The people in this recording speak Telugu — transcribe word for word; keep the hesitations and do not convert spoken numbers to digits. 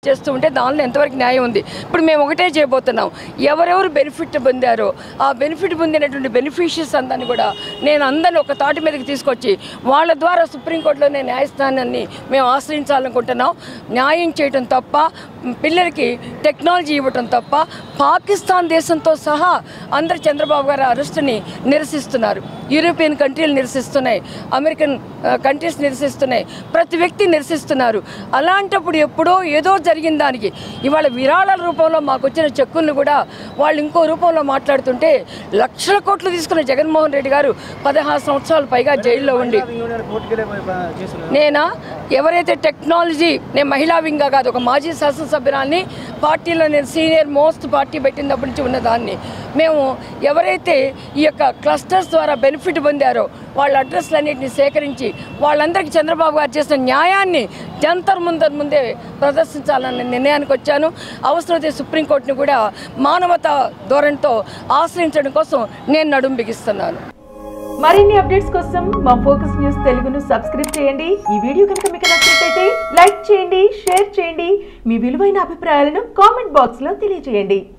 చేస్తూ ఉంటే దానిలో ఎంతవరకు న్యాయం ఉంది? ఇప్పుడు మేము ఒకటే చేయబోతున్నాం, ఎవరెవరు బెనిఫిట్ పొందారో ఆ బెనిఫిట్ పొందినటువంటి బెనిఫిషియర్స్ అందరినీ కూడా నేను అందరినీ ఒక తాటి మీదకి తీసుకొచ్చి వాళ్ళ ద్వారా సుప్రీంకోర్టులోనే న్యాయస్థానాన్ని మేము ఆశ్రయించాలనుకుంటున్నాం. న్యాయం చేయటం తప్ప, పిల్లలకి టెక్నాలజీ ఇవ్వటం తప్ప, పాకిస్తాన్ దేశంతో సహా అందరు చంద్రబాబు గారి అరెస్టుని నిరసిస్తున్నారు. యూరోపియన్ కంట్రీలు నిరసిస్తున్నాయి, అమెరికన్ కంట్రీస్ నిరసిస్తున్నాయి, ప్రతి వ్యక్తి నిరసిస్తున్నారు. అలాంటప్పుడు ఎప్పుడో ఏదో జరిగిన దానికి ఇవాళ విరాళాల రూపంలో మాకు వచ్చిన చెక్కులను కూడా వాళ్ళు ఇంకో రూపంలో మాట్లాడుతుంటే లక్షల కోట్లు తీసుకున్న జగన్మోహన్ రెడ్డి గారు పదహారు సంవత్సరాలు పైగా జైల్లో ఉండి, నేనా ఎవరైతే టెక్నాలజీ, నేను మహిళా వింగా కాదు, ఒక మాజీ శాసనసభ్యురాన్ని, పార్టీలో నేను సీనియర్ మోస్ట్ పార్టీ పెట్టినప్పటి నుంచి ఉన్నదాన్ని. మేము ఎవరైతే ఈ యొక్క క్లస్టర్స్ ద్వారా బెనిఫిట్ పొందారో వాళ్ళ అడ్రస్లన్నింటినీ సేకరించి వాళ్ళందరికీ చంద్రబాబు గారు చేసిన న్యాయాన్ని జంతర్ ముందర్ ముందే ప్రదర్శించాలన్న నిర్ణయానికి వచ్చాను. అవసరమైతే సుప్రీంకోర్టును కూడా మానవతా ధోరణితో ఆశ్రయించడం కోసం నేను నడుం బిగిస్తున్నాను. మరిన్ని అప్డేట్స్ కోసం మా ఫోకస్ న్యూస్ తెలుగును సబ్స్క్రైబ్ చేయండి. ఈ వీడియో కనుక మీకు నచ్చినట్లయితే లైక్ చేయండి, షేర్ చేయండి. మీ విలువైన అభిప్రాయాలను కామెంట్ బాక్స్ లో తెలియజేయండి.